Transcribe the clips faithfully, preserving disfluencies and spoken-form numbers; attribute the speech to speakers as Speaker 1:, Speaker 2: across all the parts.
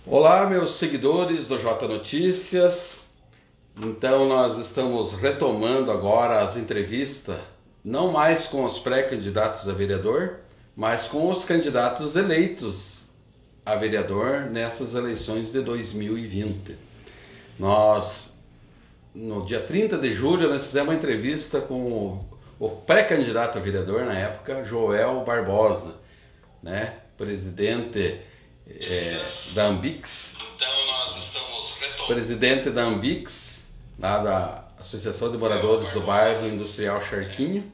Speaker 1: Olá, meus seguidores do J Notícias. Então, nós estamos retomando agora as entrevistas, não mais com os pré-candidatos a vereador, mas com os candidatos eleitos a vereador nessas eleições de dois mil e vinte. Nós, no dia trinta de julho, nós fizemos uma entrevista com o pré-candidato a vereador na época, Joel Barbosa, né, presidente é, da Ambix, então nós estamos retomando. presidente da Ambix, lá da Associação de Moradores do Bairro Industrial Charquinho.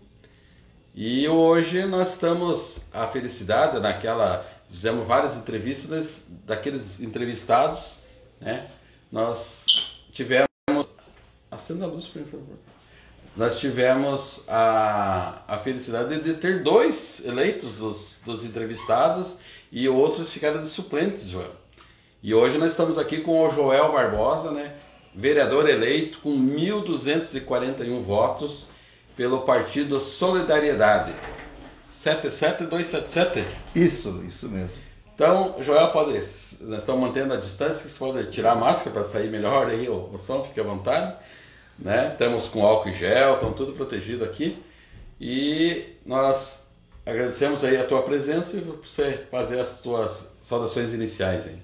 Speaker 1: E hoje nós estamos, a felicidade, naquela, fizemos várias entrevistas, daqueles entrevistados, né, nós tivemos, acenda a luz, por favor. Nós tivemos a, a felicidade de ter dois eleitos dos, dos entrevistados e outros ficaram de suplentes, Joel. E hoje nós estamos aqui com o Joel Barbosa, né, vereador eleito com mil duzentos e quarenta e um votos pelo Partido Solidariedade. sete sete dois sete sete?
Speaker 2: Isso, isso mesmo.
Speaker 1: Então, Joel, pode, nós estamos mantendo a distância, que você pode tirar a máscara para sair melhor aí o, o som, fique à vontade. Né? Estamos com álcool e gel, estamos tudo protegido aqui. E nós agradecemos aí a tua presença e você fazer as tuas saudações iniciais aí.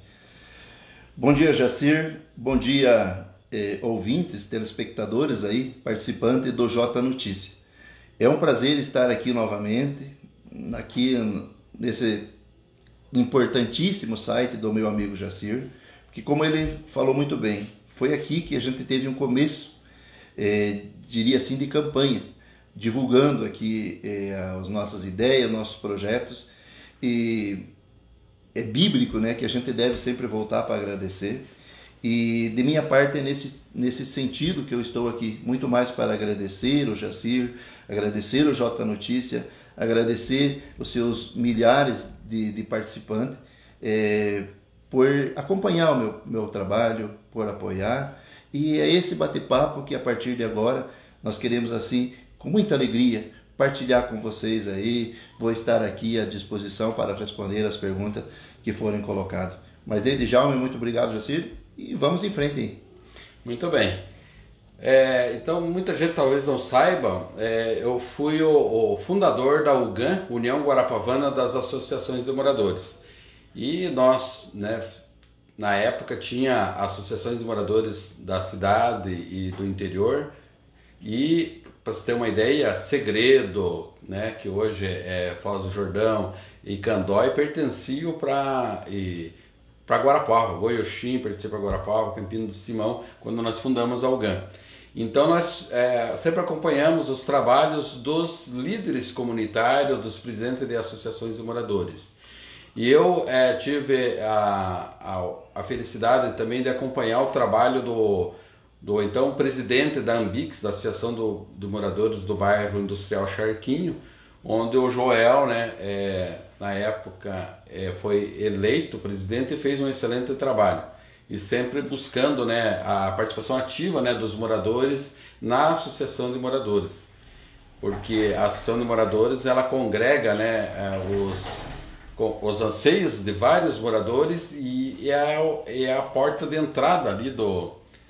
Speaker 2: Bom dia, Jacir. Bom dia, eh, ouvintes, telespectadores aí, participantes do J Notícia. É um prazer estar aqui novamente, aqui nesse importantíssimo site do meu amigo Jacir, que, como ele falou muito bem, foi aqui que a gente teve um começo, eh, diria assim, de campanha, divulgando aqui eh, as nossas ideias, nossos projetos, e é bíblico, né, que a gente deve sempre voltar para agradecer. E de minha parte é nesse, nesse sentido que eu estou aqui, muito mais para agradecer o Jacir, agradecer o J Notícia, agradecer os seus milhares de, de participantes é, por acompanhar o meu, meu trabalho, por apoiar. E é esse bate-papo que a partir de agora nós queremos, assim, com muita alegria, partilhar com vocês aí. Vou estar aqui à disposição para responder as perguntas que forem colocadas. Mas desde já, muito obrigado, Jacir, e vamos em frente aí.
Speaker 1: Muito bem. É, então, muita gente talvez não saiba, é, eu fui o, o fundador da U G A N, União Guarapavana das Associações de Moradores. E nós, né, na época tinha associações de moradores da cidade e do interior, e para você ter uma ideia, Segredo, né, que hoje é Foz do Jordão, e Candói pertenciam para para Guarapava, Goioxim pertencia para Guarapava, Campino do Simão, quando nós fundamos a U G A N. Então nós é, sempre acompanhamos os trabalhos dos líderes comunitários, dos presidentes de associações de moradores. E eu é, tive a, a, a felicidade também de acompanhar o trabalho do, do então presidente da Ambix, da Associação do, do Moradores do Bairro Industrial Charquinho, onde o Joel, né, é, na época, é, foi eleito presidente e fez um excelente trabalho. E sempre buscando, né, a participação ativa, né, dos moradores na Associação de Moradores. Porque a Associação de Moradores, ela congrega, né, os, os anseios de vários moradores e é a, é a porta de entrada ali do,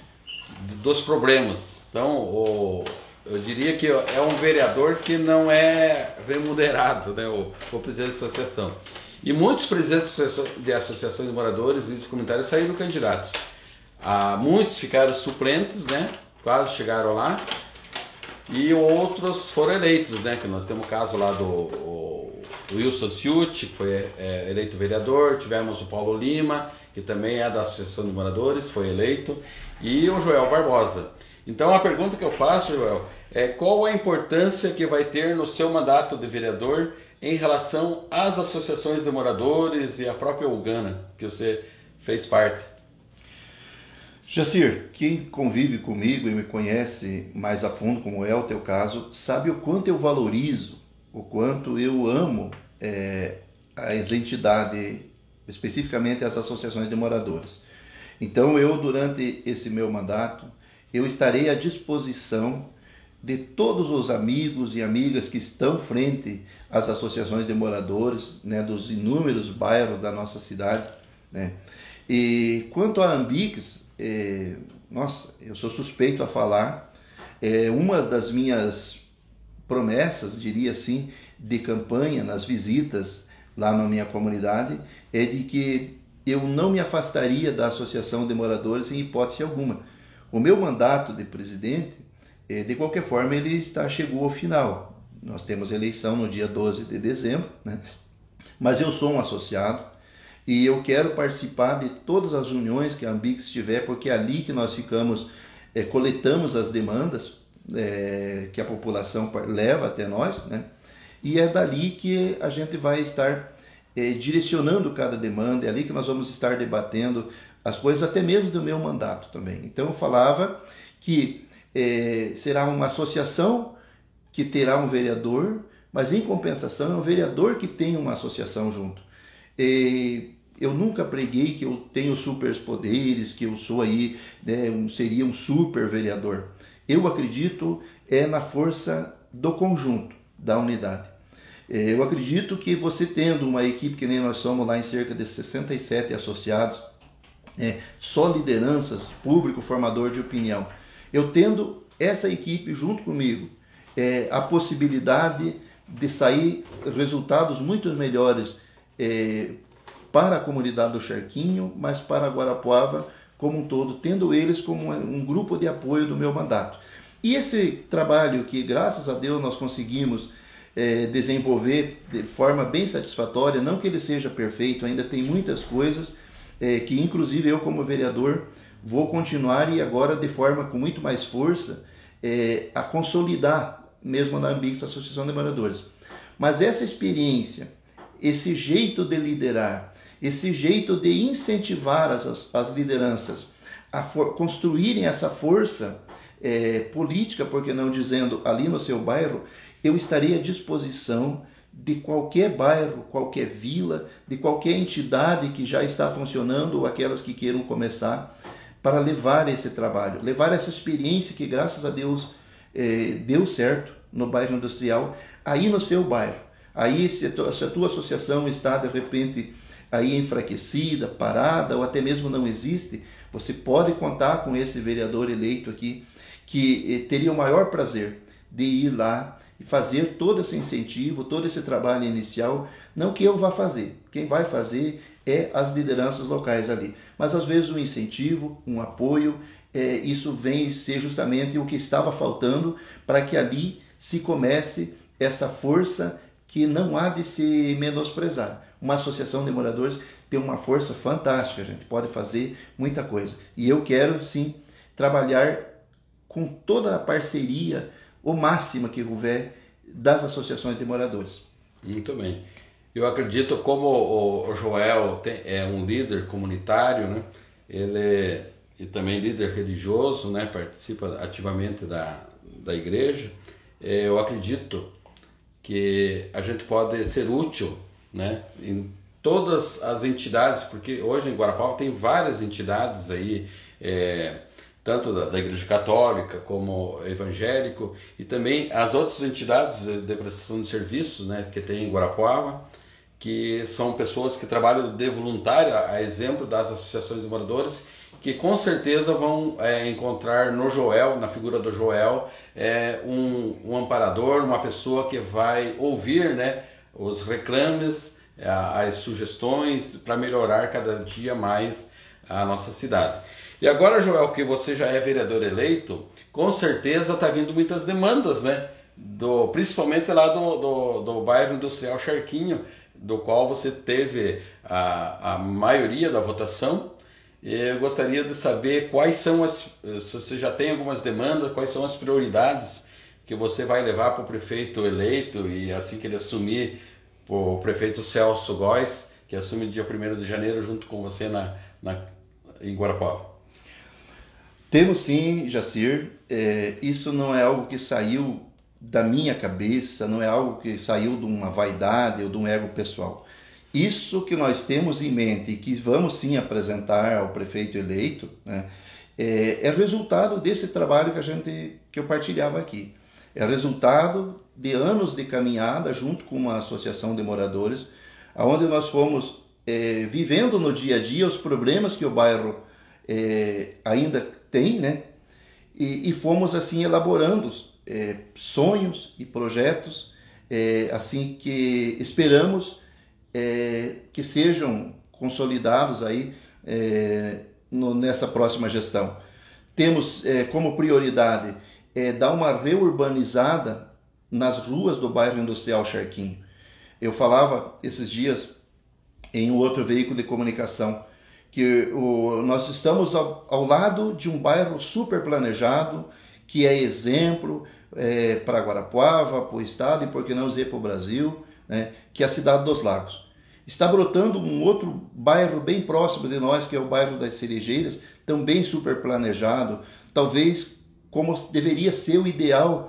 Speaker 1: dos problemas. Então, o, eu diria que é um vereador que não é remunerado, né, o, o presidente da associação. E muitos presidentes de associações de moradores, líderes comunitários, saíram candidatos. Ah, muitos ficaram suplentes, né, quase chegaram lá, e outros foram eleitos, né, que nós temos o caso lá do o, o Wilson Ciucci, que foi é, eleito vereador, tivemos o Paulo Lima, que também é da Associação de Moradores, foi eleito, e o Joel Barbosa. Então a pergunta que eu faço, Joel, é qual a importância que vai ter no seu mandato de vereador em relação às associações de moradores e a própria U G A N, que você fez parte?
Speaker 2: Jacir, quem convive comigo e me conhece mais a fundo, como é o teu caso, sabe o quanto eu valorizo, o quanto eu amo é, as entidades, especificamente as associações de moradores. Então eu, durante esse meu mandato, eu estarei à disposição de todos os amigos e amigas que estão frente às associações de moradores, né, dos inúmeros bairros da nossa cidade, né? E quanto à Ambix, é, nossa, eu sou suspeito a falar, é uma das minhas promessas, diria assim, de campanha nas visitas lá na minha comunidade, é de que eu não me afastaria da Associação de Moradores em hipótese alguma. O meu mandato de presidente, é, de qualquer forma, ele está, chegou ao final. Nós temos eleição no dia doze de dezembro, né? Mas eu sou um associado e eu quero participar de todas as reuniões que a Ambix tiver, porque é ali que nós ficamos, é, coletamos as demandas é, que a população leva até nós, né? E é dali que a gente vai estar é, direcionando cada demanda, é ali que nós vamos estar debatendo as coisas, até mesmo do meu mandato também. Então eu falava que é, será uma associação que terá um vereador, mas em compensação é um vereador que tem uma associação junto. E eu nunca preguei que eu tenho superpoderes, que eu sou aí, né, um, seria um super vereador. Eu acredito é na força do conjunto, da unidade. Eu acredito que você tendo uma equipe que nem nós somos lá em cerca de sessenta e sete associados, é, só lideranças, público formador de opinião, eu tendo essa equipe junto comigo, é, a possibilidade de sair resultados muito melhores é, para a comunidade do Charquinho, mas para Guarapuava como um todo, tendo eles como um grupo de apoio do meu mandato. E esse trabalho que, graças a Deus, nós conseguimos é, desenvolver de forma bem satisfatória, não que ele seja perfeito, ainda tem muitas coisas é, que, inclusive, eu como vereador vou continuar e agora de forma com muito mais força é, a consolidar mesmo na Ambix, Associação de Moradores. Mas essa experiência, esse jeito de liderar, esse jeito de incentivar as, as lideranças a for, construírem essa força é, política, porque não dizendo ali no seu bairro, eu estaria à disposição de qualquer bairro, qualquer vila, de qualquer entidade que já está funcionando ou aquelas que queiram começar, para levar esse trabalho, levar essa experiência que, graças a Deus, é, deu certo no bairro industrial, aí no seu bairro. Aí, se a, tua, se a tua associação está, de repente, aí enfraquecida, parada, ou até mesmo não existe, você pode contar com esse vereador eleito aqui, que eh, teria o maior prazer de ir lá e fazer todo esse incentivo, todo esse trabalho inicial, não que eu vá fazer, quem vai fazer é as lideranças locais ali. Mas às vezes um incentivo, um apoio, é, isso vem ser justamente o que estava faltando para que ali se comece essa força que não há de se menosprezar. Uma associação de moradores tem uma força fantástica, a gente pode fazer muita coisa. E eu quero, sim, trabalhar com toda a parceria, o máximo que houver, das associações de moradores.
Speaker 1: Muito bem. Eu acredito, como o Joel tem, é um líder comunitário, né? Ele é e também líder religioso, né? Participa ativamente da, da igreja, é, eu acredito que a gente pode ser útil, né, em todas as entidades, porque hoje em Guarapuava tem várias entidades aí, é, tanto da, da Igreja Católica como evangélico, e também as outras entidades de prestação de serviços, né, que tem em Guarapuava, que são pessoas que trabalham de voluntário, a exemplo das associações de moradores, que com certeza vão é, encontrar no Joel, na figura do Joel, é, um, um amparador, uma pessoa que vai ouvir, né, os reclames, as sugestões para melhorar cada dia mais a nossa cidade. E agora, Joel, que você já é vereador eleito, com certeza está vindo muitas demandas, né, do, principalmente lá do, do, do bairro industrial Charquinho, do qual você teve a, a maioria da votação. Eu gostaria de saber quais são as, se você já tem algumas demandas, quais são as prioridades que você vai levar para o prefeito eleito e assim que ele assumir, o prefeito Celso Góes, que assume dia primeiro de janeiro junto com você na, na, em Guarapuava.
Speaker 2: Temos sim, Jacir, é, isso não é algo que saiu da minha cabeça, não é algo que saiu de uma vaidade ou de um ego pessoal. Isso que nós temos em mente e que vamos sim apresentar ao prefeito eleito, né, é, é resultado desse trabalho que a gente que eu partilhava aqui. É resultado de anos de caminhada junto com uma associação de moradores, onde nós fomos é, vivendo no dia a dia os problemas que o bairro é, ainda tem, né? E, e fomos assim elaborando é, sonhos e projetos é, assim que esperamos é, que sejam consolidados aí é, no, nessa próxima gestão. Temos é, como prioridade é, dar uma reurbanizada nas ruas do bairro Industrial Charquinho. Eu falava esses dias em um outro veículo de comunicação que o, nós estamos ao, ao lado de um bairro super planejado, que é exemplo é, para Guarapuava, para o estado e por que não dizer para o Brasil, né, que é a cidade dos Lagos. Está brotando um outro bairro bem próximo de nós, que é o bairro das Cerejeiras, também super planejado, talvez como deveria ser o ideal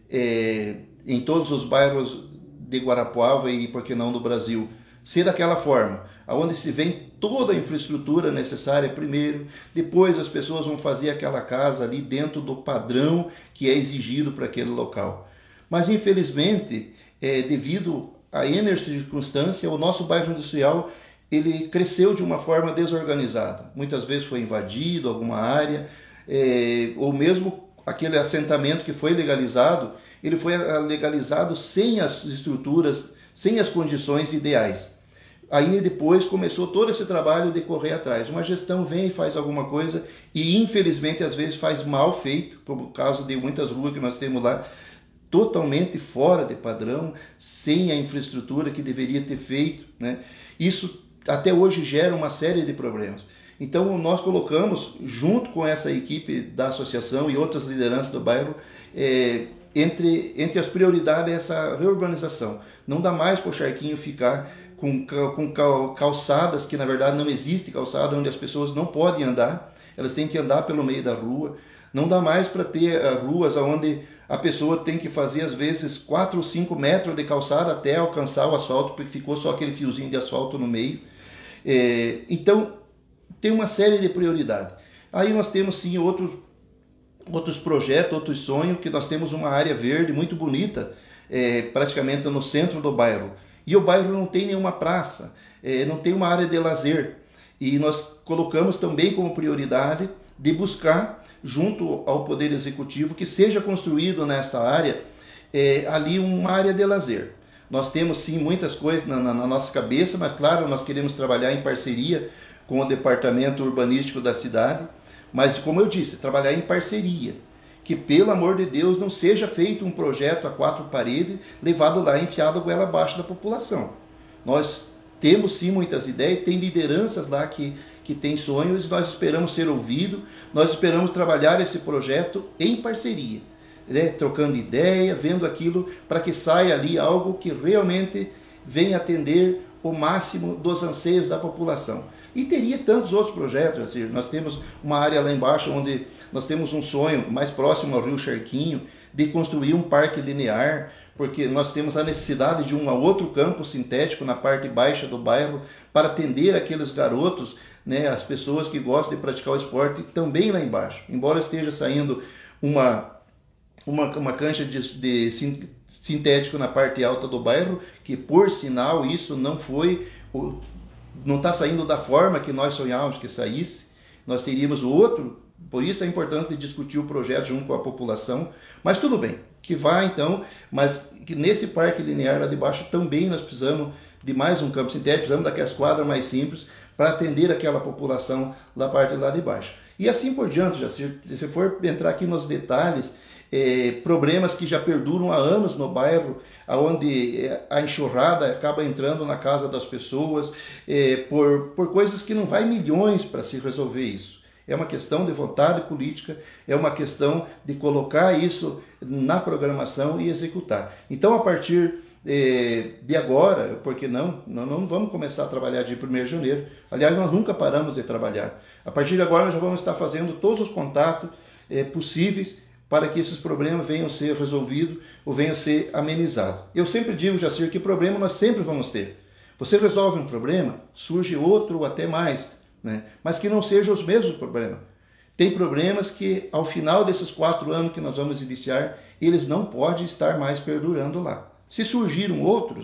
Speaker 2: é, em todos os bairros de Guarapuava e por que não do Brasil, ser daquela forma, onde se vem toda a infraestrutura necessária primeiro, depois as pessoas vão fazer aquela casa ali dentro do padrão que é exigido para aquele local. Mas infelizmente, é, devido a N circunstância, o nosso bairro industrial ele cresceu de uma forma desorganizada. Muitas vezes foi invadido alguma área, é, ou mesmo aquele assentamento que foi legalizado, ele foi legalizado sem as estruturas, sem as condições ideais. Aí depois começou todo esse trabalho de correr atrás. Uma gestão vem e faz alguma coisa e infelizmente às vezes faz mal feito, por causa de muitas ruas que nós temos lá, totalmente fora de padrão, sem a infraestrutura que deveria ter feito, né? Isso até hoje gera uma série de problemas. Então nós colocamos, junto com essa equipe da associação e outras lideranças do bairro, é, entre, entre as prioridades essa reurbanização. Não dá mais para o Charquinho ficar com, com calçadas, que na verdade não existe calçada, onde as pessoas não podem andar, elas têm que andar pelo meio da rua. Não dá mais para ter uh, ruas onde a pessoa tem que fazer às vezes quatro ou cinco metros de calçada até alcançar o asfalto, porque ficou só aquele fiozinho de asfalto no meio. É, então, tem uma série de prioridades. Aí nós temos sim outros, outros projetos, outros sonhos, que nós temos uma área verde muito bonita, é, praticamente no centro do bairro. E o bairro não tem nenhuma praça, é, não tem uma área de lazer. E nós colocamos também como prioridade de buscar, junto ao Poder Executivo, que seja construído nesta área, é, ali uma área de lazer. Nós temos sim muitas coisas na, na, na nossa cabeça, mas claro, nós queremos trabalhar em parceria com o Departamento Urbanístico da cidade, mas como eu disse, trabalhar em parceria. Que pelo amor de Deus não seja feito um projeto a quatro paredes, levado lá e enfiado goela abaixo da população. Nós temos sim muitas ideias, tem lideranças lá que, que têm sonhos, nós esperamos ser ouvidos, nós esperamos trabalhar esse projeto em parceria, né? Trocando ideia, vendo aquilo para que saia ali algo que realmente venha atender o máximo dos anseios da população. E teria tantos outros projetos, assim, nós temos uma área lá embaixo onde nós temos um sonho mais próximo ao Rio Charquinho de construir um parque linear, porque nós temos a necessidade de um outro campo sintético na parte baixa do bairro para atender aqueles garotos, né, as pessoas que gostam de praticar o esporte também lá embaixo. Embora esteja saindo uma, uma, uma cancha de, de sintético na parte alta do bairro, que por sinal isso não foi... não está saindo da forma que nós sonhávamos que saísse, nós teríamos outro, por isso a importância de discutir o projeto junto com a população, mas tudo bem, que vá então, mas que nesse parque linear lá de baixo também nós precisamos de mais um campo sintético, precisamos daquelas quadras mais simples para atender aquela população da parte lá de baixo. E assim por diante, já, se você for entrar aqui nos detalhes, É, problemas que já perduram há anos no bairro, onde a enxurrada acaba entrando na casa das pessoas, é, por, por coisas que não vai milhões para se resolver isso. É uma questão de vontade política, é uma questão de colocar isso na programação e executar. Então, a partir é, de agora, por que não? Nós não vamos começar a trabalhar de primeiro de janeiro. Aliás, nós nunca paramos de trabalhar. A partir de agora, nós já vamos estar fazendo todos os contatos é, possíveis para que esses problemas venham a ser resolvidos ou venham a ser amenizados. Eu sempre digo, Jacir, que problema nós sempre vamos ter. Você resolve um problema, surge outro ou até mais, né? Mas que não sejam os mesmos problemas. Tem problemas que, ao final desses quatro anos que nós vamos iniciar, eles não podem estar mais perdurando lá. Se surgiram outros,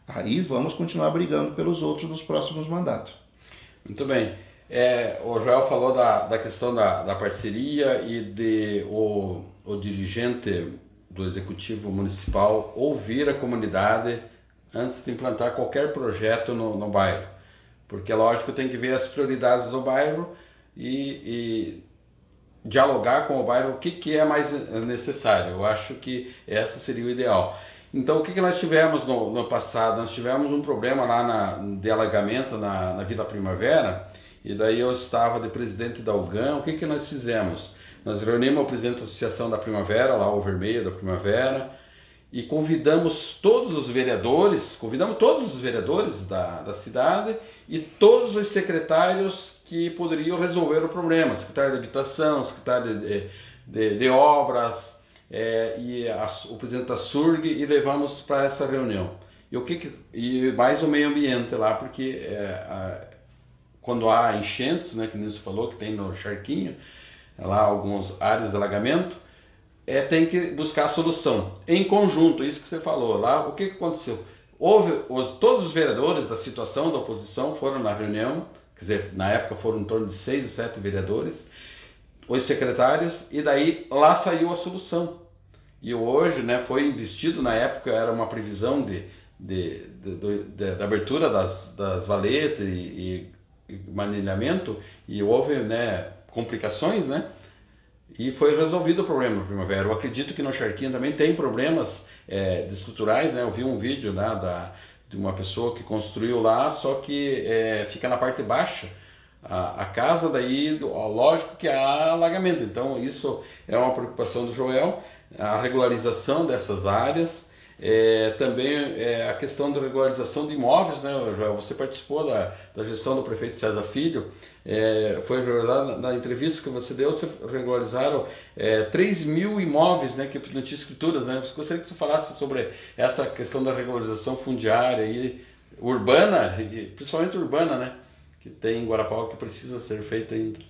Speaker 2: aí vamos continuar brigando pelos outros nos próximos mandatos.
Speaker 1: Muito bem. É, o Joel falou da, da questão da, da parceria e de o, o dirigente do Executivo Municipal ouvir a comunidade antes de implantar qualquer projeto no, no bairro. Porque, lógico, tem que ver as prioridades do bairro e, e dialogar com o bairro o que, que é mais necessário. Eu acho que essa seria o ideal. Então, o que, que nós tivemos no, no passado? Nós tivemos um problema lá na, de alagamento na, na Vila Primavera, e daí eu estava de presidente da U G A N. O que, que nós fizemos? Nós reunimos o presidente da Associação da Primavera, lá o Vermelho da Primavera, e convidamos todos os vereadores, convidamos todos os vereadores da, da cidade e todos os secretários que poderiam resolver o problema, secretário de Habitação, secretário de, de, de Obras, é, e a, o presidente da SURG, e levamos para essa reunião. E, o que que, e mais o meio ambiente lá, porque é, a, quando há enchentes, né, que o Nilson falou, que tem no Charquinho, lá algumas áreas de alagamento, é, tem que buscar a solução em conjunto, isso que você falou lá. O que, que aconteceu? Houve, os, todos os vereadores da situação da oposição foram na reunião, quer dizer, na época foram em torno de seis ou sete vereadores, os secretários, e daí lá saiu a solução. E hoje, né, foi investido, na época era uma previsão de, de, de, de, de, de abertura das, das valetas e, e, e manilhamento, e houve, né, complicações, né? E foi resolvido o problema no Primavera. Eu acredito que no Charquinho também tem problemas é, estruturais, né? Eu vi um vídeo, né, da, de uma pessoa que construiu lá, só que é, fica na parte baixa a, a casa, daí lógico que há alagamento. Então isso é uma preocupação do Joel, a regularização dessas áreas. É, também é, a questão da regularização de imóveis, né, Joel? Você participou da, da gestão do prefeito César Filho, é, foi regularizado, na, na entrevista que você deu, você regularizaram é, três mil imóveis, né, que não tinha escrituras, né? Eu gostaria que você falasse sobre essa questão da regularização fundiária e urbana, principalmente urbana, né, que tem em Guarapuava, que precisa ser feita ainda.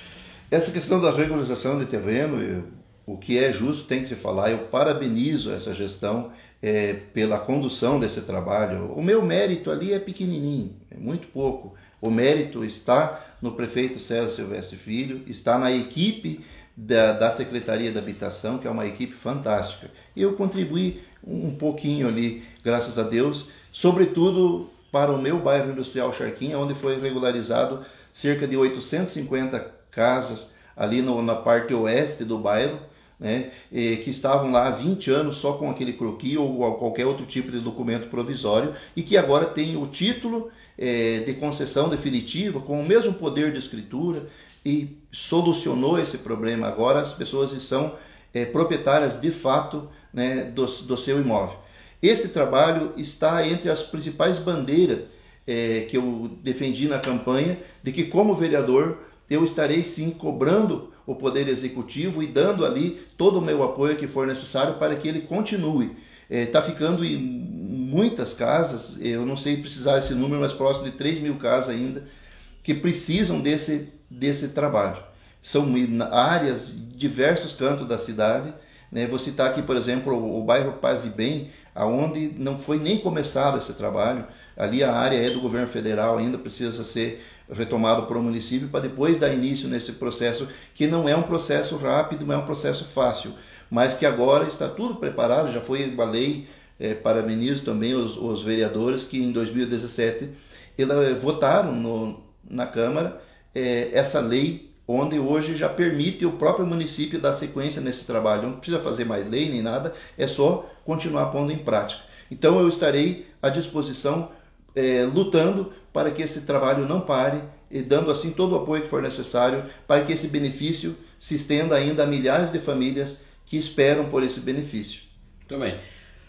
Speaker 2: Essa questão da regularização de terreno, eu, o que é justo tem que se falar. Eu parabenizo essa gestão é, pela condução desse trabalho. O meu mérito ali é pequenininho, é muito pouco. O mérito está no prefeito César Silvestre Filho, está na equipe da, da Secretaria da Habitação, que é uma equipe fantástica. Eu contribuí um pouquinho ali, graças a Deus, sobretudo para o meu bairro industrial Charquinha, onde foi regularizado cerca de oitocentas e cinquenta casas ali no, na parte oeste do bairro, né, que estavam lá há vinte anos só com aquele croquis ou qualquer outro tipo de documento provisório, e que agora tem o título é, de concessão definitiva com o mesmo poder de escritura, e solucionou esse problema. Agora as pessoas são é, proprietárias de fato, né, do, do seu imóvel. Esse trabalho está entre as principais bandeiras é, que eu defendi na campanha, de que como vereador eu estarei sim cobrando o Poder Executivo e dando ali todo o meu apoio que for necessário para que ele continue. Está é, ficando em muitas casas, eu não sei precisar esse número, mas próximo de três mil casas ainda, que precisam desse, desse trabalho. São áreas, diversos cantos da cidade, né? Vou citar aqui, por exemplo, o, o bairro Paz e Bem, aonde não foi nem começado esse trabalho. Ali a área é do governo federal, ainda precisa ser retomado para o município, para depois dar início nesse processo, que não é um processo rápido, não é um processo fácil, mas que agora está tudo preparado, já foi uma lei, é, parabenizo também os, os vereadores que em dois mil e dezessete eles votaram no, na Câmara é, essa lei, onde hoje já permite o próprio município dar sequência nesse trabalho. Não precisa fazer mais lei nem nada, é só continuar pondo em prática. Então eu estarei à disposição, é, lutando para que esse trabalho não pare e dando assim todo o apoio que for necessário para que esse benefício se estenda ainda a milhares de famílias que esperam por esse benefício.
Speaker 1: Muito bem.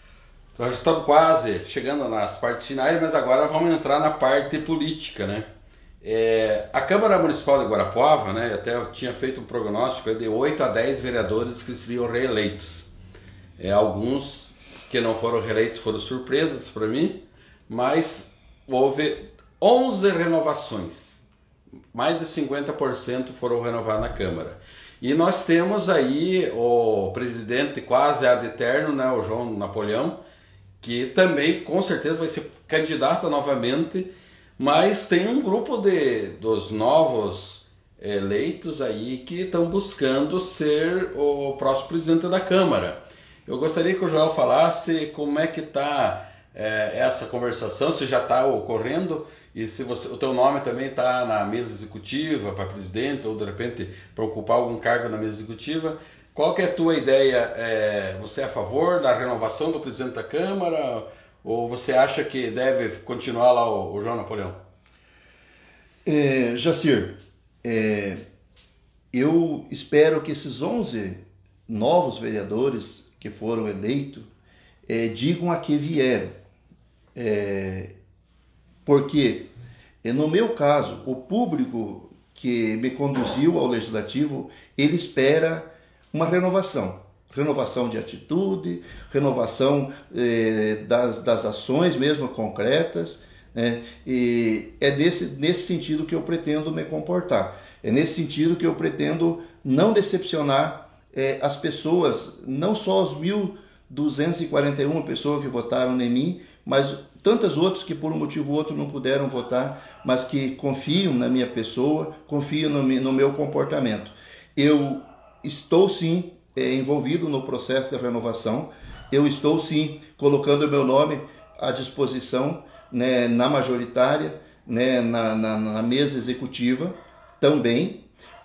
Speaker 1: Nós estamos quase chegando nas partes finais, mas agora vamos entrar na parte política, né? É, a Câmara Municipal de Guarapuava, né, até eu tinha feito um prognóstico de oito a dez vereadores que seriam reeleitos. É, alguns que não foram reeleitos foram surpresas para mim, mas houve onze renovações, mais de cinquenta por cento foram renovados na Câmara. E nós temos aí o presidente quase ad eterno, né, o João Napoleão, que também com certeza vai ser candidata novamente, mas tem um grupo de, dos novos eleitos aí que estão buscando ser o próximo presidente da Câmara. Eu gostaria que o Joel falasse como é que está é, essa conversação, se já está ocorrendo, e se você, o teu nome também está na mesa executiva para presidente, ou de repente para ocupar algum cargo na mesa executiva. Qual que é a tua ideia? É, você é a favor da renovação do presidente da Câmara, ou você acha que deve continuar lá o, o João Napoleão?
Speaker 2: É, Jacir, é, eu espero que esses onze novos vereadores que foram eleitos é, digam a que vieram. É, porque, no meu caso, o público que me conduziu ao Legislativo, ele espera uma renovação. Renovação de atitude, renovação eh, das, das ações mesmo concretas, né? E é nesse, nesse sentido que eu pretendo me comportar. É nesse sentido que eu pretendo não decepcionar eh, as pessoas, não só as mil duzentas e quarenta e uma pessoas que votaram em mim, mas tantas outras que por um motivo ou outro não puderam votar, mas que confiam na minha pessoa, confiam no, no meu comportamento. Eu estou sim é, envolvido no processo de renovação, eu estou sim colocando o meu nome à disposição, né, na majoritária, né, na, na, na mesa executiva também,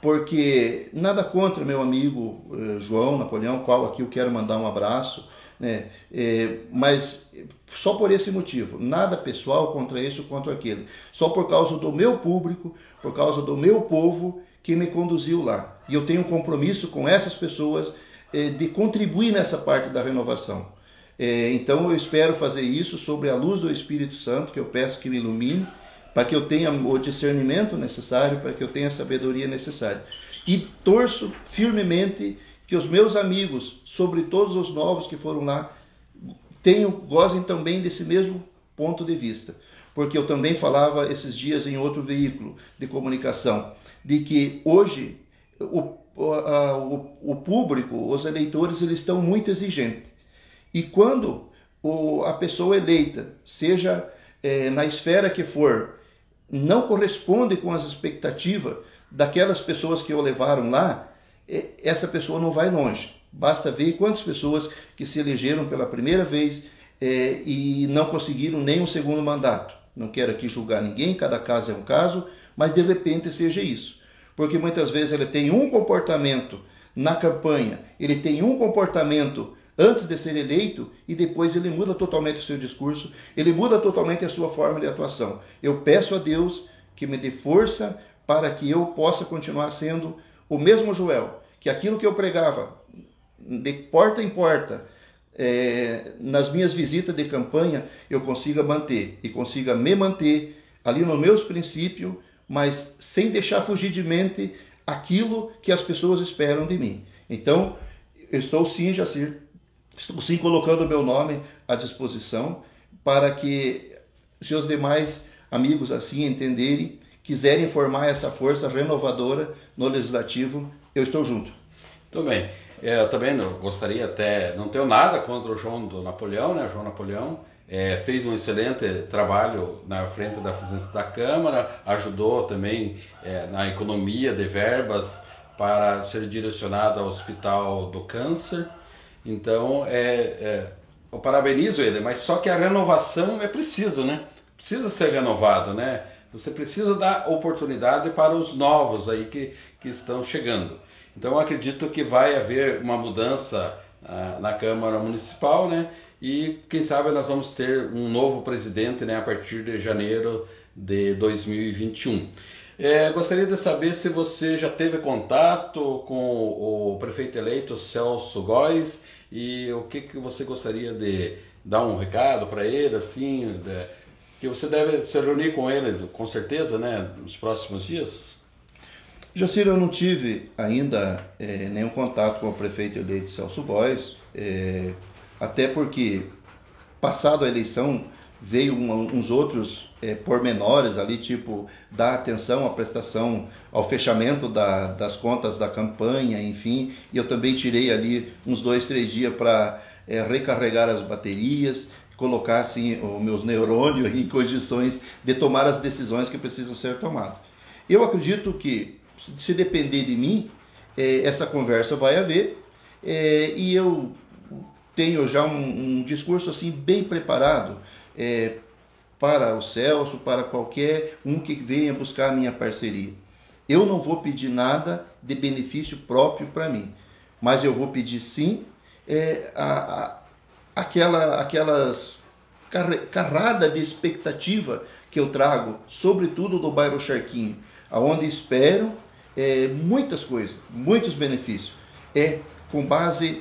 Speaker 2: porque nada contra meu amigo eh, João Napoleão, qual aqui eu quero mandar um abraço, né, é, mas só por esse motivo, nada pessoal contra isso ou contra aquele, só por causa do meu público, por causa do meu povo que me conduziu lá. E eu tenho um compromisso com essas pessoas eh, de contribuir nessa parte da renovação. Eh, então eu espero fazer isso sobre a luz do Espírito Santo, que eu peço que me ilumine, para que eu tenha o discernimento necessário, para que eu tenha a sabedoria necessária. E torço firmemente que os meus amigos, sobre todos os novos que foram lá, tenham, gozem também desse mesmo ponto de vista. Porque eu também falava esses dias em outro veículo de comunicação, de que hoje o, a, o, o público, os eleitores, eles estão muito exigentes. E quando o, a pessoa eleita, seja é, na esfera que for, não corresponde com as expectativas daquelas pessoas que o levaram lá, essa pessoa não vai longe. Basta ver quantas pessoas que se elegeram pela primeira vez é, e não conseguiram nem um segundo mandato. Não quero aqui julgar ninguém, cada caso é um caso, mas de repente seja isso. Porque muitas vezes ele tem um comportamento na campanha, ele tem um comportamento antes de ser eleito e depois ele muda totalmente o seu discurso, ele muda totalmente a sua forma de atuação. Eu peço a Deus que me dê força para que eu possa continuar sendo o mesmo Joel, que aquilo que eu pregava de porta em porta, é, nas minhas visitas de campanha, eu consiga manter e consiga me manter ali nos meus princípios, mas sem deixar fugir de mente aquilo que as pessoas esperam de mim. Então, eu estou sim, Jacir, estou sim colocando o meu nome à disposição para que se os demais amigos assim entenderem, quiserem formar essa força renovadora no Legislativo, eu estou junto.
Speaker 1: Muito bem. Eu também não, gostaria até, não tenho nada contra o João do Napoleão, né? O João Napoleão é, fez um excelente trabalho na frente da presidência da Câmara, ajudou também é, na economia de verbas para ser direcionado ao Hospital do Câncer. Então, é, é, eu parabenizo ele, mas só que a renovação é preciso, né? Precisa ser renovado, né? Você precisa dar oportunidade para os novos aí que, que estão chegando. Então eu acredito que vai haver uma mudança ah, na Câmara Municipal, né? E quem sabe nós vamos ter um novo presidente, né, a partir de janeiro de dois mil e vinte e um. É, gostaria de saber se você já teve contato com o prefeito eleito Celso Góes e o que, que você gostaria de dar um recado para ele, assim, de, que você deve se reunir com ele, com certeza, né, nos próximos dias?
Speaker 2: Jacir, eu não tive ainda é, nenhum contato com o prefeito eleito Celso Góes, é, até porque, passado a eleição, veio uma, uns outros é, pormenores ali, tipo, dar atenção à prestação, ao fechamento da, das contas da campanha, enfim, e eu também tirei ali uns dois, três dias para é, recarregar as baterias, colocar assim, os meus neurônios em condições de tomar as decisões que precisam ser tomadas. Eu acredito que, se depender de mim, é, essa conversa vai haver, é, e eu tenho já um, um discurso assim bem preparado é, para o Celso, para qualquer um que venha buscar a minha parceria. Eu não vou pedir nada de benefício próprio para mim, mas eu vou pedir sim é, a, a, aquela, aquelas carrada de expectativa que eu trago, sobretudo do bairro Charquinho, aonde espero é, muitas coisas, muitos benefícios. É com base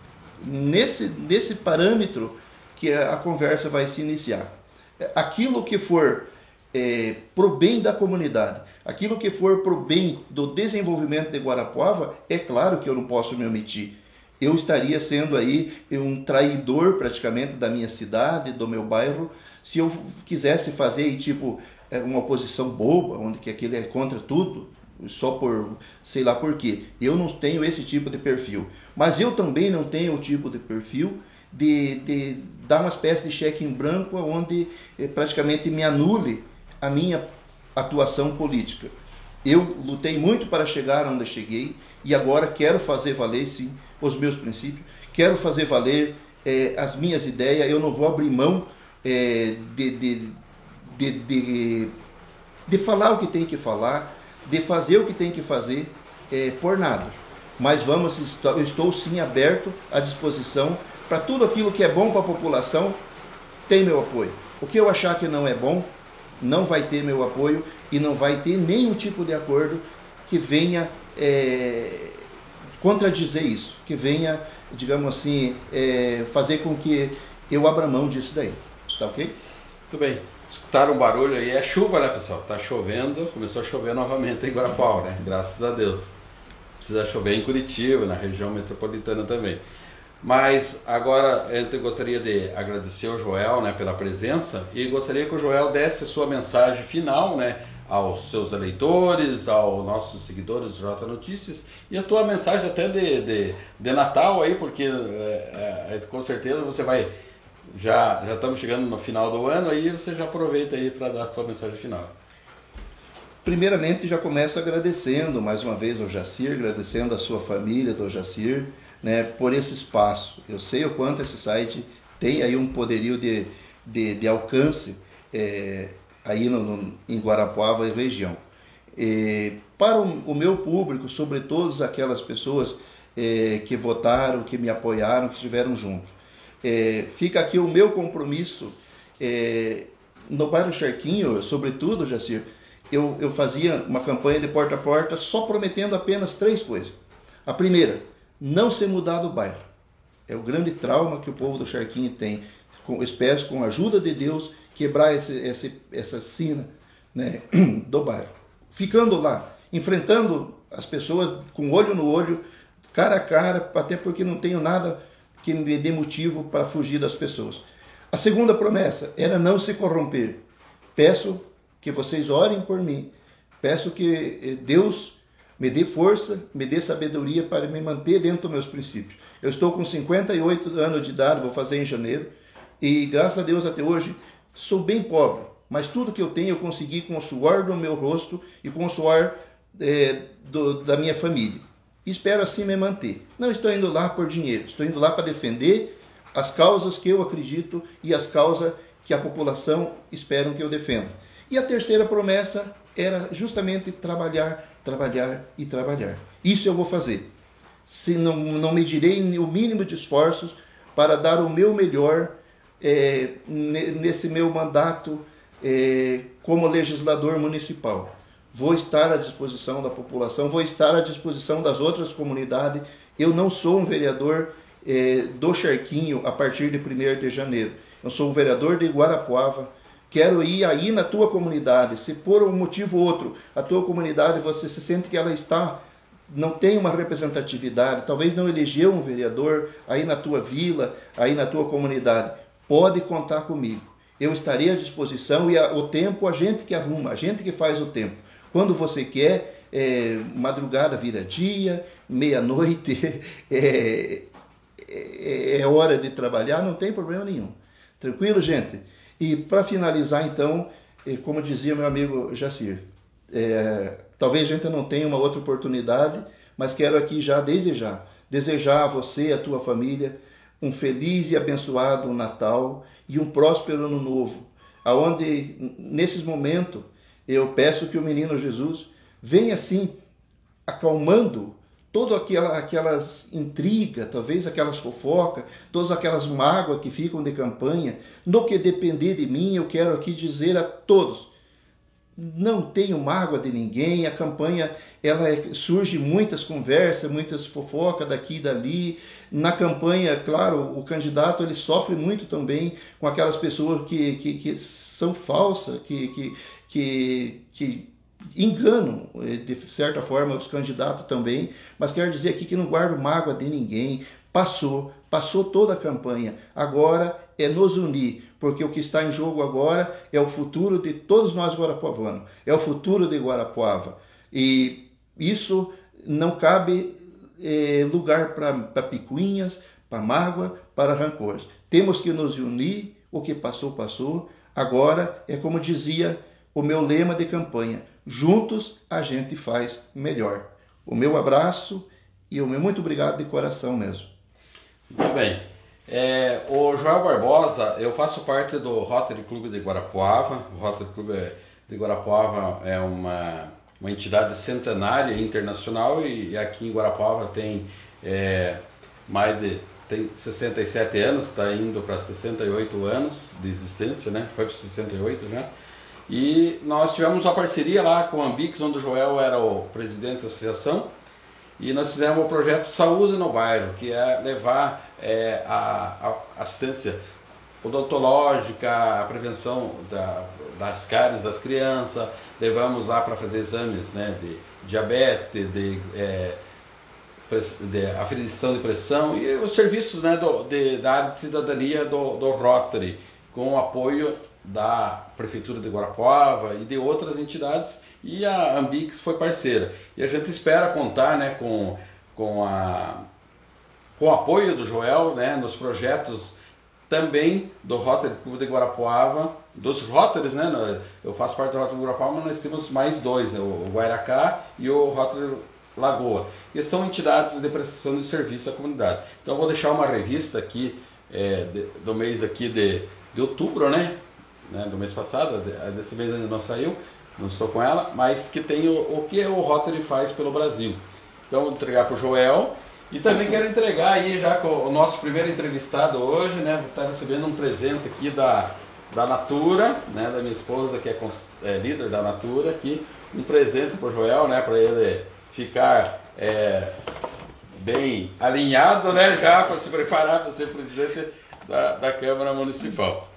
Speaker 2: nesse, nesse parâmetro que a, a conversa vai se iniciar. Aquilo que for é, pro bem da comunidade, aquilo que for pro bem do desenvolvimento de Guarapuava, é claro que eu não posso me omitir. Eu estaria sendo aí um traidor praticamente da minha cidade, do meu bairro, se eu quisesse fazer tipo uma oposição boba, onde que aquele é contra tudo, só por sei lá por quê. Eu não tenho esse tipo de perfil. Mas eu também não tenho o tipo de perfil de, de dar uma espécie de cheque em branco onde eh, praticamente me anule a minha atuação política. Eu lutei muito para chegar onde cheguei e agora quero fazer valer, sim, os meus princípios, quero fazer valer eh, as minhas ideias. Eu não vou abrir mão eh, de, de, de, de, de falar o que tem que falar, de fazer o que tem que fazer eh, por nada. Mas vamos, eu estou sim aberto à disposição para tudo aquilo que é bom para a população, tem meu apoio. O que eu achar que não é bom, não vai ter meu apoio e não vai ter nenhum tipo de acordo que venha é, contradizer isso, que venha, digamos assim, é, fazer com que eu abra mão disso daí. Tá ok?
Speaker 1: Muito bem. Escutaram um barulho aí? É chuva, né, pessoal? Tá chovendo, começou a chover novamente em Guarapuava, né? Graças a Deus. Precisa chover em Curitiba, na região metropolitana também. Mas agora eu gostaria de agradecer ao Joel, né, pela presença, e gostaria que o Joel desse a sua mensagem final, né, aos seus eleitores, aos nossos seguidores do J Notícias, e a tua mensagem até de, de, de Natal aí, porque é, é, com certeza você vai, já, já estamos chegando no final do ano, aí você já aproveita aí para dar a sua mensagem final.
Speaker 2: Primeiramente, já começo agradecendo mais uma vez ao Jacir, agradecendo a sua família do Jacir, né, por esse espaço. Eu sei o quanto esse site tem aí um poderio de, de, de alcance é, aí no, no, em Guarapuava e região. E para o, o meu público, sobretudo aquelas pessoas é, que votaram, que me apoiaram, que estiveram junto, é, fica aqui o meu compromisso é, no bairro Charquinho, sobretudo, Jacir. Eu, eu fazia uma campanha de porta a porta só prometendo apenas três coisas. A primeira, não se mudar do bairro. É o grande trauma que o povo do Charquinho tem. Com, espero, com a ajuda de Deus, quebrar esse, esse, essa sina, né, do bairro. Ficando lá, enfrentando as pessoas com olho no olho, cara a cara, até porque não tenho nada que me dê motivo para fugir das pessoas. A segunda promessa era não se corromper. Peço que vocês orem por mim. Peço que Deus me dê força, me dê sabedoria para me manter dentro dos meus princípios. Eu estou com cinquenta e oito anos de idade, vou fazer em janeiro, e graças a Deus até hoje sou bem pobre, mas tudo que eu tenho eu consegui com o suor do meu rosto e com o suor é, do, da minha família. Espero assim me manter. Não estou indo lá por dinheiro, estou indo lá para defender as causas que eu acredito e as causas que a população espera que eu defenda. E a terceira promessa era justamente trabalhar, trabalhar e trabalhar. Isso eu vou fazer. Se não, não medirei o mínimo de esforços para dar o meu melhor é, nesse meu mandato é, como legislador municipal. Vou estar à disposição da população, vou estar à disposição das outras comunidades. Eu não sou um vereador é, do Charquinho a partir de primeiro de janeiro. Eu sou um vereador de Guarapuava. Quero ir aí na tua comunidade. Se por um motivo ou outro a tua comunidade você se sente que ela está, não tem uma representatividade, talvez não elegeu um vereador aí na tua vila, aí na tua comunidade, pode contar comigo. Eu estarei à disposição e a, o tempo a gente que arruma, a gente que faz o tempo. Quando você quer, é, madrugada vira dia, meia-noite é, é, é hora de trabalhar, não tem problema nenhum. Tranquilo, gente? E para finalizar, então, como dizia meu amigo Jacir, é, talvez a gente não tenha uma outra oportunidade, mas quero aqui já, desde já, desejar a você e a tua família um feliz e abençoado Natal e um próspero Ano Novo, aonde nesses momentos eu peço que o menino Jesus venha assim acalmando todas aquela, aquelas intrigas, talvez aquelas fofocas, todas aquelas mágoas que ficam de campanha. No que depender de mim, eu quero aqui dizer a todos, não tenho mágoa de ninguém. A campanha, ela é, surge muitas conversas, muitas fofocas daqui e dali. Na campanha, claro, o candidato ele sofre muito também com aquelas pessoas que, que, que são falsas, que, que, que, que enganam, de certa forma, os candidatos também. Mas quero dizer aqui que não guardo mágoa de ninguém. Passou, passou toda a campanha. Agora é nos unir, porque o que está em jogo agora é o futuro de todos nós guarapuavanos, é o futuro de Guarapuava. E isso não cabe é, lugar para picuinhas, para mágoa, para rancores. Temos que nos unir, o que passou, passou. Agora é como dizia o meu lema de campanha, juntos a gente faz melhor. O meu abraço e o meu muito obrigado de coração mesmo.
Speaker 1: Muito bem. É, o Joel Barbosa, eu faço parte do Rotary Clube de Guarapuava. O Rotary Clube de Guarapuava é uma, uma entidade centenária internacional e, e aqui em Guarapuava tem é, mais de tem sessenta e sete anos, está indo para sessenta e oito anos de existência, né? Foi para sessenta e oito já. E nós tivemos uma parceria lá com a Ambix, onde o Joel era o presidente da associação. E nós fizemos o projeto Saúde no Bairro, que é levar é, a, a assistência odontológica, a prevenção da, das cáries das crianças. Levamos lá para fazer exames, né, de diabetes, de, é, de aferição de pressão e os serviços, né, do, de, da área de cidadania do, do Rotary, com o apoio da Prefeitura de Guarapuava e de outras entidades. E a Ambix foi parceira. E a gente espera contar, né, com, com, a, com o apoio do Joel, né, nos projetos também do Rotary Clube de Guarapuava, dos Rotaries, né? Eu faço parte do Rotary de Guarapuava, mas nós temos mais dois, né, o Guairacá e o Rotary Lagoa. E são entidades de prestação de serviço à comunidade. Então eu vou deixar uma revista aqui é, de, do mês aqui de, de outubro, né? né? Do mês passado, desse mês ainda não saiu. Não estou com ela, mas que tem o, o que o Rotary faz pelo Brasil. Então vou entregar para o Joel e também quero entregar aí já com o nosso primeiro entrevistado hoje, né? Vou estar recebendo um presente aqui da, da Natura, né? Da minha esposa que é, é líder da Natura aqui, um presente para o Joel, né? Para ele ficar é, bem alinhado, né? Já para se preparar para ser presidente da, da Câmara Municipal.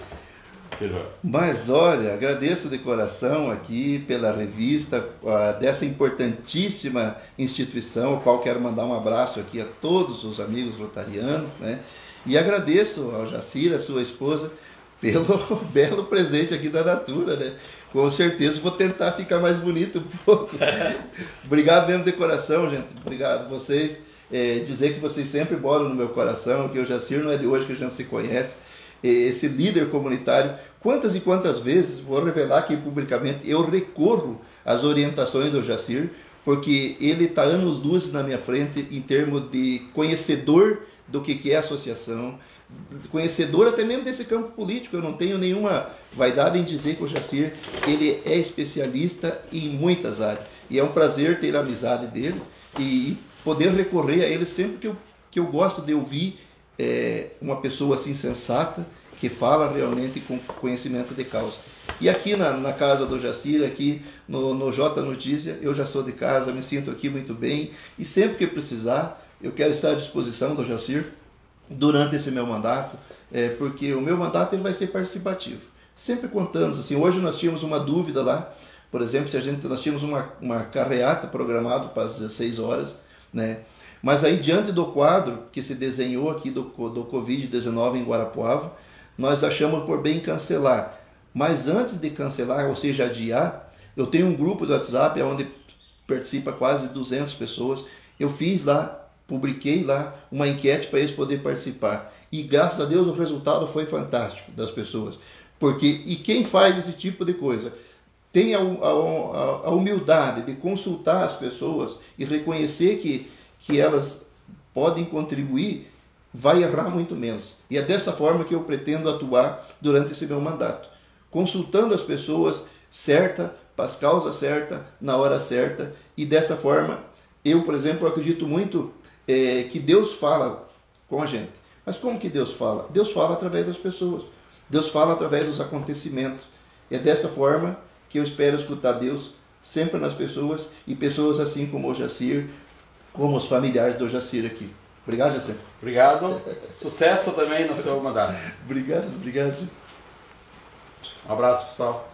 Speaker 2: Mas olha, agradeço de coração aqui pela revista uh, dessa importantíssima instituição, ao qual quero mandar um abraço aqui a todos os amigos rotarianos, né? E agradeço ao Jacir, a sua esposa, pelo belo presente aqui da Natura, né? Com certeza vou tentar ficar mais bonito um pouco. Obrigado mesmo de coração, gente. Obrigado a vocês. É, dizer que vocês sempre moram no meu coração, que o Jacir não é de hoje que a gente se conhece. Esse líder comunitário, quantas e quantas vezes, vou revelar aqui publicamente, eu recorro às orientações do Jacir, porque ele está anos-luz na minha frente em termos de conhecedor do que é associação, conhecedor até mesmo desse campo político. Eu não tenho nenhuma vaidade em dizer que o Jacir ele é especialista em muitas áreas. E é um prazer ter a amizade dele e poder recorrer a ele sempre que eu, que eu gosto de ouvir É uma pessoa assim sensata, que fala realmente com conhecimento de causa. E aqui na, na casa do Jacir, aqui no, no J Notícia, eu já sou de casa, me sinto aqui muito bem, e sempre que precisar, eu quero estar à disposição do Jacir durante esse meu mandato, é, porque o meu mandato ele vai ser participativo, sempre contando. Assim, hoje nós tínhamos uma dúvida lá, por exemplo, se a gente, nós tínhamos uma, uma carreata programada para as dezesseis horas, né? Mas aí, diante do quadro que se desenhou aqui do, do covid dezenove em Guarapuava, nós achamos por bem cancelar. Mas antes de cancelar, ou seja, adiar, eu tenho um grupo do WhatsApp onde participa quase duzentas pessoas. Eu fiz lá, publiquei lá uma enquete para eles poderem participar. e graças a Deus o resultado foi fantástico das pessoas. Porque, e quem faz esse tipo de coisa tem a, a, a humildade de consultar as pessoas e reconhecer que, que elas podem contribuir, vai errar muito menos. E é dessa forma que eu pretendo atuar durante esse meu mandato, consultando as pessoas certa, para as causas certas, na hora certa, e dessa forma, eu, por exemplo, acredito muito é, que Deus fala com a gente. Mas como que Deus fala? Deus fala através das pessoas. Deus fala através dos acontecimentos. É dessa forma que eu espero escutar Deus sempre nas pessoas, e pessoas assim como o Jacir, como os familiares do Jacir aqui. Obrigado, Jacir.
Speaker 1: Obrigado. Sucesso também no seu mandato.
Speaker 2: Obrigado, obrigado.
Speaker 1: Um abraço, pessoal.